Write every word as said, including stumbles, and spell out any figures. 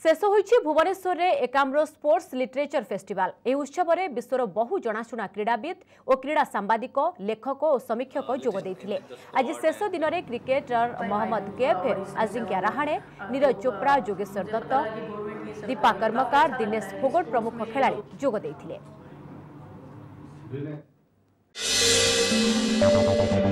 शेष होइछि भुवनेश्वर रे एकाम्र स्पोर्ट्स लिटरेचर फेस्टिवल। ए उत्सव में विश्वर बहु जनाशुना क्रीड़ाविद और क्रीड़ा सांबादिक लेखक और समीक्षक जोग देथिले। आज शेष दिन में क्रिकेटर मोहम्मद कैफ, अजिंक्य रहाणे, नीरज चोप्रा, जोगेश्वर दत्त, दीपा कर्मकार, दिनेश फोगट प्रमुख खेलाड़ी जोग देथिले।